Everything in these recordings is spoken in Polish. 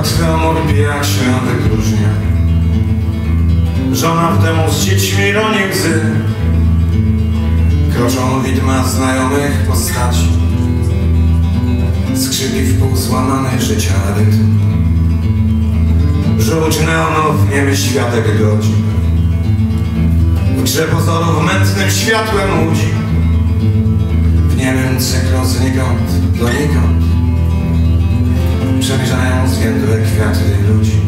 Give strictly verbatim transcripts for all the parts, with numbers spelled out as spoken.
Martwy amor pijak się wypróżnia. Żona w domu z dziećmi roni łzy. Kroczą widma znajomych postaci. Skrzypi w pół złamany życia rytm. Żółć neonów niemy światek godzi. W grze pozorów mętnym światłem łudzi. W niemym cyklu znikąd donikąd przemierzają zwiędłe kwiaty ludzi.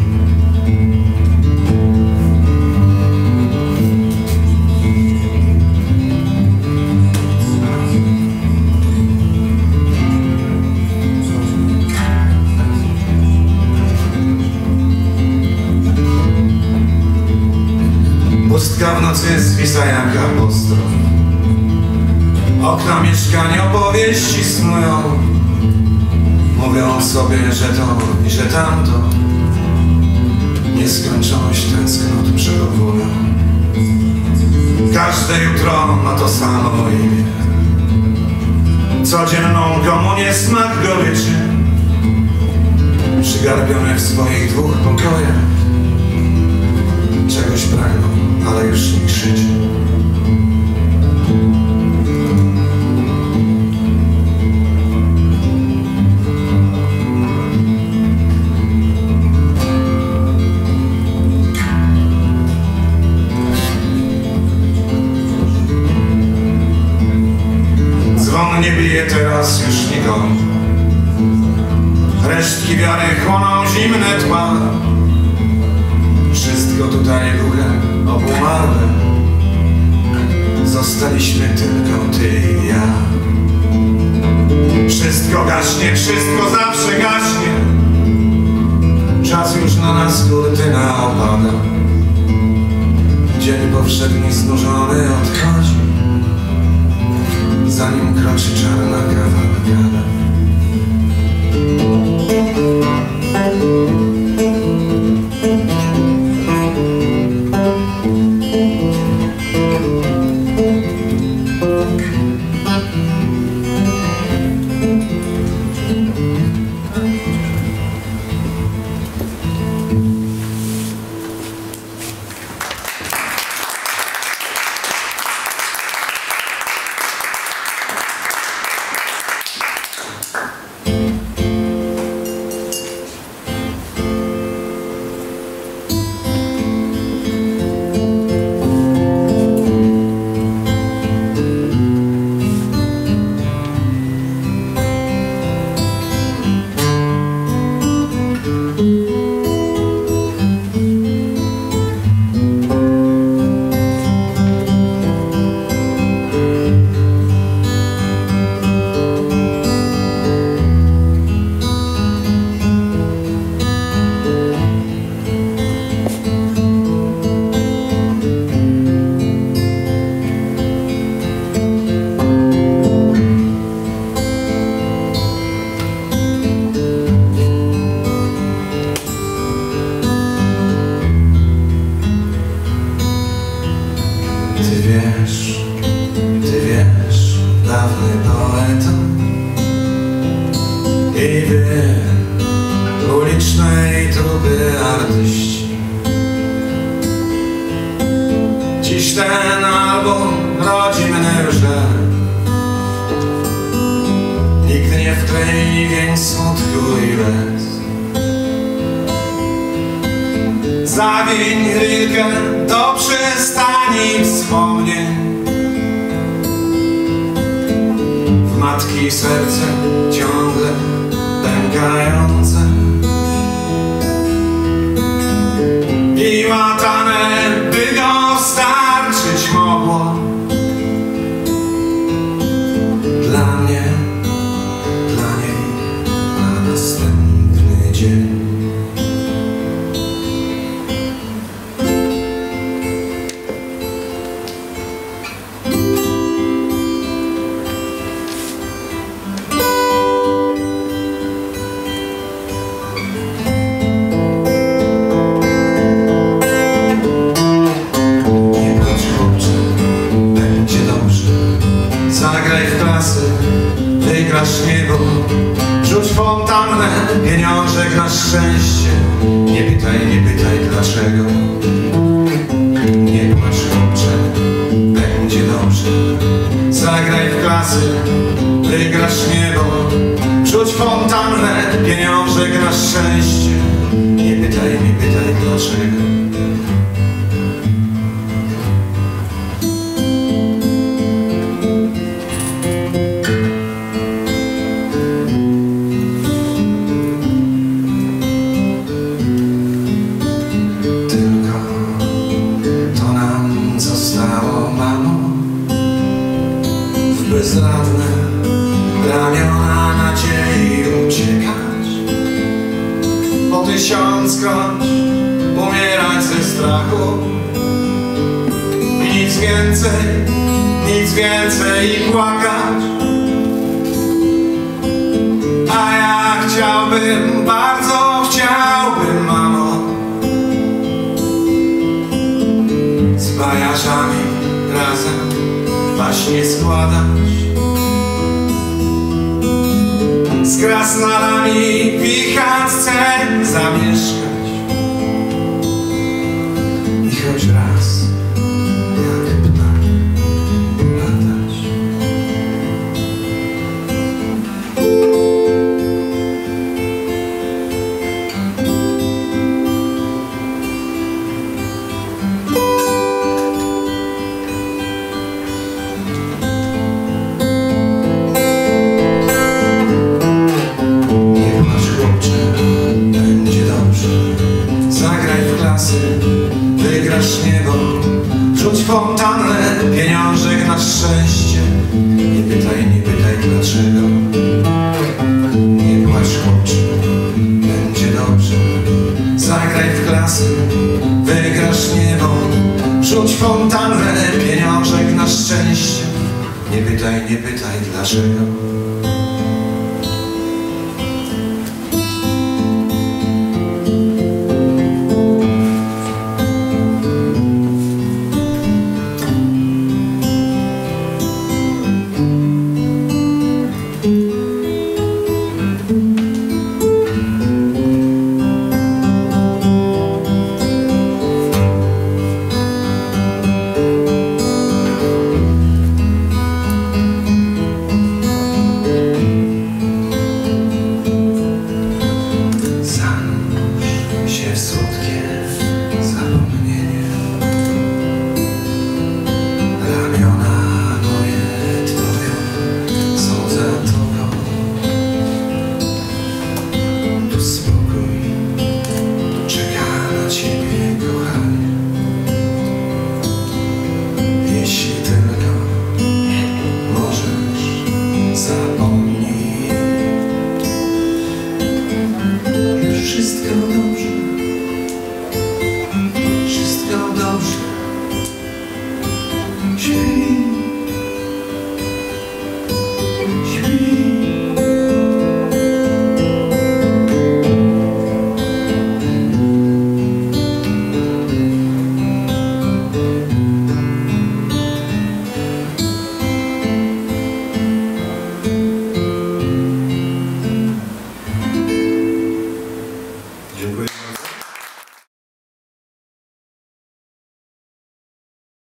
Pustka w nocy zwisa jak apostrof. Okna mieszkań opowieści snują. Mówią sobie, że to i że tamto. Nieskończoność tęsknot przechowują. Każde jutro ma to samo imię. Codzienną komunię smak goryczy. Przygarbione w swoich dwóch pokojach. Czegoś pragną, ale już nie krzyczy. Dzwon nie bije teraz już nikogo. Resztki wiary chłoną zimne tła. Wszystko tutaj głuche, obumarłe. Zostaliśmy tylko ty i ja. Wszystko gaśnie, wszystko zawsze gaśnie. Czas już na nas kurtyna opada. Dzień powszedni znużony odchodzi. Zanim kroczy czarna kavalkada. Ulicznej trupy artyści. Dziś ten album rodzi mnie żal. Nikt nie wklei wień smutku i łez. Zawiń chwilkę do przystani wspomnień. W matki serce ciągle pękające i łatane, by go starczyć mogło. Dla mnie, dla niej, na następny dzień. Nie wygrasz niebo. Rzuć fontannę, pieniążek na szczęście. Nie pytaj, nie pytaj dlaczego. Nie płacz, chłopcze, będzie dobrze. Zagraj w klasy, wygrasz niebo. Rzuć fontannę, pieniążek na szczęście. Nie pytaj, nie pytaj dlaczego. Tylko to nam zostało, mamo, w bezradne ramiona nadziei uciekać, po tysiąckroć umierać ze strachu i nic więcej, nic więcej i płakać. A ja chciałbym, bardzo chciałbym, mamo, z bajarzami razem baśnie składać, z krasnalami w Ichacce zamieszkać i choć raz jak ptak latać. Wygrasz niebo, rzuć fontannę, pieniążek na szczęście. Nie pytaj, nie pytaj dlaczego. Nie płacz, chłopcze, będzie dobrze. Zagraj w klasy, wygrasz niebo. Rzuć fontannę, pieniążek na szczęście. Nie pytaj, nie pytaj dlaczego. Słodkie zapomnienie, ramiona moje twoje są za tobą. Tu spokój czeka na ciebie, kochanie. Jeśli tylko możesz, zapomnij. Już wszystko dobrze. Wszystko dobrze. Śpi, śpi. Dziękuję.